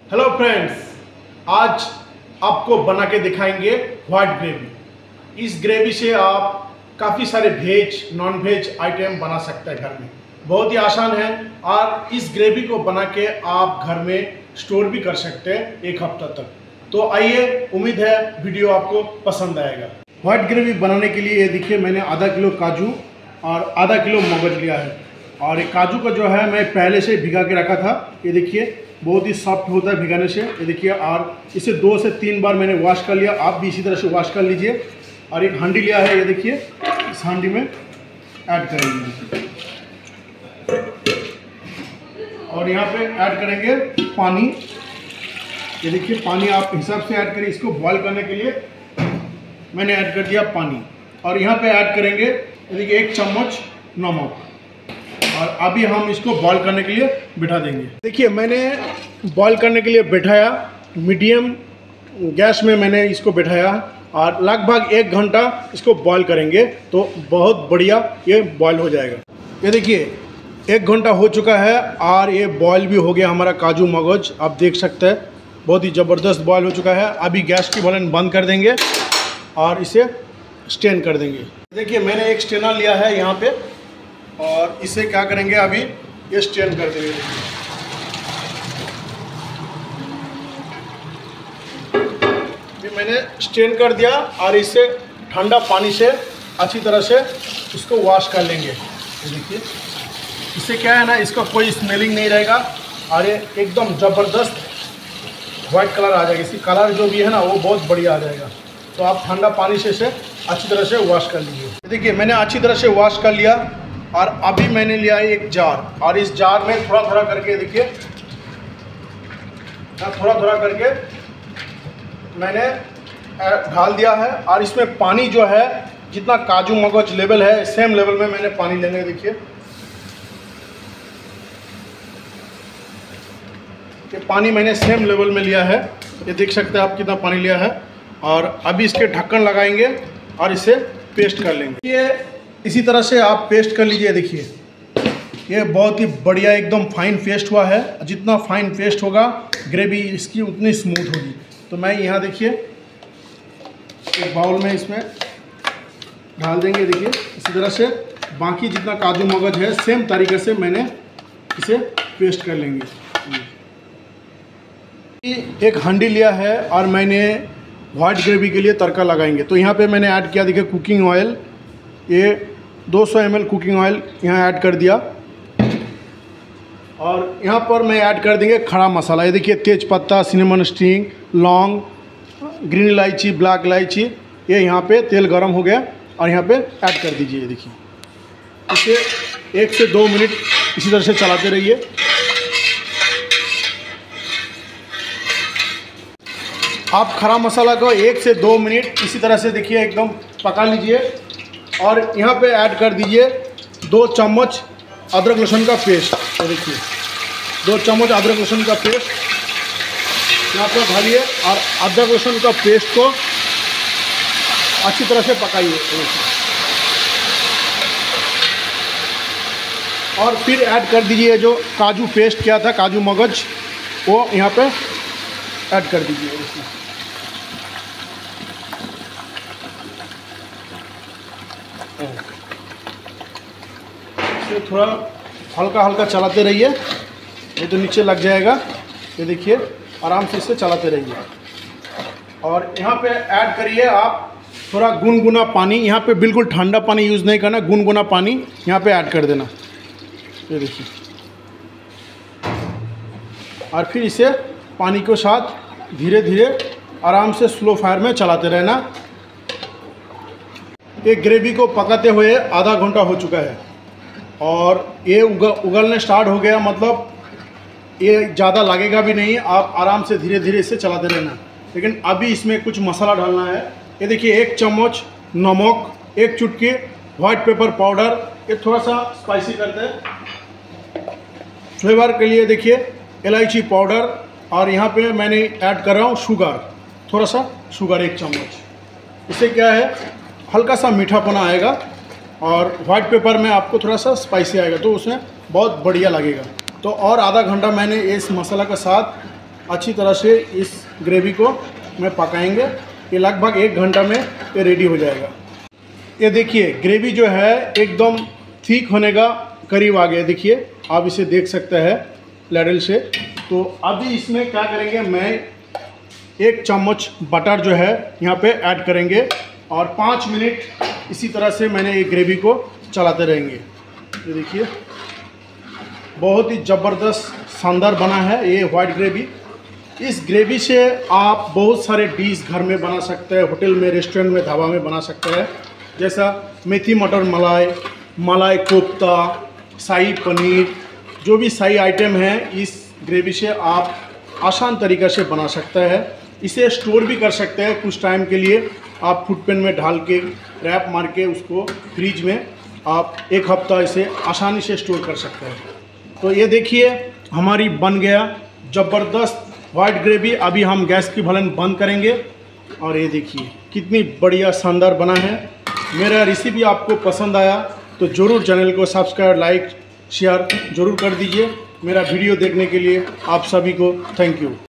Hello friends, आज आपको बना के दिखाएंगे व्हाइट ग्रेवी। इस ग्रेवी से आप काफ़ी सारे वेज नॉन वेज आइटम बना सकते हैं घर में। बहुत ही आसान है और इस ग्रेवी को बना के आप घर में स्टोर भी कर सकते हैं एक हफ्ता तक। तो आइए, उम्मीद है वीडियो आपको पसंद आएगा। व्हाइट ग्रेवी बनाने के लिए ये देखिए, मैंने आधा किलो काजू और आधा किलो मगज लिया है। और ये काजू का जो है मैं पहले से भिगा के रखा था। ये देखिए, बहुत ही सॉफ्ट होता है भिगाने से। ये देखिए, और इसे 2 से 3 बार मैंने वॉश कर लिया। आप भी इसी तरह से वॉश कर लीजिए। और एक हांडी लिया है, ये देखिए, इस हांडी में ऐड करेंगे और यहाँ पे ऐड करेंगे पानी। ये देखिए, पानी आप हिसाब से ऐड करिए। इसको बॉईल करने के लिए मैंने ऐड कर दिया पानी। और यहाँ पे ऐड करेंगे, ये देखिए, 1 चम्मच नमक। और अभी हम इसको बॉईल करने के लिए बिठा देंगे। देखिए, मैंने बॉईल करने के लिए बिठाया, मीडियम गैस में मैंने इसको बिठाया और लगभग 1 घंटा इसको बॉईल करेंगे तो बहुत बढ़िया ये बॉईल हो जाएगा। ये देखिए, 1 घंटा हो चुका है और ये बॉईल भी हो गया हमारा काजू मगज। आप देख सकते हैं, बहुत ही ज़बरदस्त बॉईल हो चुका है। अभी गैस की फ्लेम बंद कर देंगे और इसे स्ट्रेन कर देंगे। देखिए, मैंने एक स्ट्रेनर लिया है यहाँ पे और इसे क्या करेंगे, अभी ये स्ट्रेन कर देंगे। अभी मैंने स्ट्रेन कर दिया और इसे ठंडा पानी से अच्छी तरह से इसको वॉश कर लेंगे। ये देखिए, इससे क्या है ना, इसका कोई स्मेलिंग नहीं रहेगा और ये एकदम ज़बरदस्त वाइट कलर आ जाएगा। इसकी कलर जो भी है ना, वो बहुत बढ़िया आ जाएगा। तो आप ठंडा पानी से इसे अच्छी तरह से वॉश कर लीजिए। देखिए, मैंने अच्छी तरह से वॉश कर लिया और अभी मैंने लिया है एक जार और इस जार में थोड़ा थोड़ा करके, देखिए, थोड़ा थोड़ा करके मैंने डाल दिया है। और इसमें पानी जो है, जितना काजू मगज लेवल है, सेम लेवल में मैंने पानी लेंगे। देखिए, ये पानी मैंने सेम लेवल में लिया है। ये देख सकते हैं आप कितना पानी लिया है। और अभी इसके ढक्कन लगाएंगे और इसे पेस्ट कर लेंगे। ये इसी तरह से आप पेस्ट कर लीजिए। देखिए, ये बहुत ही बढ़िया एकदम फाइन पेस्ट हुआ है। जितना फाइन पेस्ट होगा ग्रेवी इसकी उतनी स्मूथ होगी। तो मैं यहाँ, देखिए, एक बाउल में इसमें डाल देंगे। देखिए, इसी तरह से बाकी जितना काजू मगज है सेम तरीके से मैंने इसे पेस्ट कर लेंगे। एक हांडी लिया है और मैंने व्हाइट ग्रेवी के लिए तड़का लगाएंगे। तो यहाँ पे मैंने ऐड किया, देखिए, कुकिंग ऑयल। ये 200 ml कुकिंग ऑयल यहाँ ऐड कर दिया। और यहाँ पर मैं ऐड कर देंगे खड़ा मसाला। ये देखिए, तेज पत्ता, सिनेमन स्टिंग, लौंग, ग्रीन इलायची, ब्लैक इलायची। ये यहाँ पे तेल गरम हो गया और यहाँ पे ऐड कर दीजिए। ये देखिए, इसे 1 से 2 मिनट इसी तरह से चलाते रहिए। आप खड़ा मसाला को 1 से 2 मिनट इसी तरह से, देखिए, एकदम पका लीजिए। और यहाँ पे ऐड कर दीजिए 2 चम्मच अदरक लहसुन का पेस्ट। तो देखिए, 2 चम्मच अदरक लहसुन का पेस्ट यहाँ पर डालिए और अदरक लहसुन का पेस्ट को अच्छी तरह से पकाइए। और फिर ऐड कर दीजिए जो काजू पेस्ट किया था, काजू मगज, वो यहाँ पे ऐड कर दीजिए। इसमें इसे थोड़ा हल्का हल्का चलाते रहिए, नहीं तो नीचे लग जाएगा। ये देखिए, आराम से इसे चलाते रहिए। और यहाँ पे ऐड करिए आप थोड़ा गुनगुना पानी। यहाँ पे बिल्कुल ठंडा पानी यूज़ नहीं करना, गुनगुना पानी यहाँ पे ऐड कर देना। ये देखिए, और फिर इसे पानी के साथ धीरे धीरे आराम से स्लो फायर में चलाते रहना। ये ग्रेवी को पकाते हुए आधा घंटा हो चुका है और ये उगलने स्टार्ट हो गया। मतलब ये ज़्यादा लगेगा भी नहीं। आप आराम से धीरे धीरे इसे चलाते रहना। लेकिन अभी इसमें कुछ मसाला डालना है। ये देखिए, 1 चम्मच नमक, 1 चुटकी व्हाइट पेपर पाउडर। ये थोड़ा सा स्पाइसी करते हैं फ्लेवर के लिए। देखिए, इलायची पाउडर। और यहाँ पे मैंने ऐड कर रहा हूँ शुगर, थोड़ा सा शुगर 1 चम्मच। इससे क्या है, हल्का सा मीठापना आएगा और व्हाइट पेपर में आपको थोड़ा सा स्पाइसी आएगा, तो उसमें बहुत बढ़िया लगेगा। तो और आधा घंटा मैंने इस मसाला के साथ अच्छी तरह से इस ग्रेवी को मैं पकाएंगे। ये लगभग 1 घंटा में ये रेडी हो जाएगा। ये देखिए ग्रेवी जो है एकदम ठीक होने का करीब आ गया। देखिए आप इसे देख सकते हैं लैडल से। तो अभी इसमें क्या करेंगे, मैं 1 चम्मच बटर जो है यहाँ पे ऐड करेंगे और 5 मिनट इसी तरह से मैंने ये ग्रेवी को चलाते रहेंगे। ये देखिए बहुत ही ज़बरदस्त शानदार बना है ये वाइट ग्रेवी। इस ग्रेवी से आप बहुत सारे डिश घर में बना सकते हैं, होटल में, रेस्टोरेंट में, ढाबा में बना सकते हैं। जैसा मेथी मटर मलाई, मलाई कोफ्ता, शाही पनीर, जो भी शाही आइटम है इस ग्रेवी से आप आसान तरीक़े से बना सकते हैं। इसे स्टोर भी कर सकते हैं कुछ टाइम के लिए। आप फूड पेन में डाल के रैप मार के उसको फ्रिज में आप 1 हफ्ता इसे आसानी से स्टोर कर सकते हैं। तो ये देखिए हमारी बन गया ज़बरदस्त वाइट ग्रेवी। अभी हम गैस की फ्लेम बंद करेंगे और ये देखिए कितनी बढ़िया शानदार बना है। मेरा रेसिपी आपको पसंद आया तो ज़रूर चैनल को सब्सक्राइब, लाइक, शेयर ज़रूर कर दीजिए। मेरा वीडियो देखने के लिए आप सभी को थैंक यू।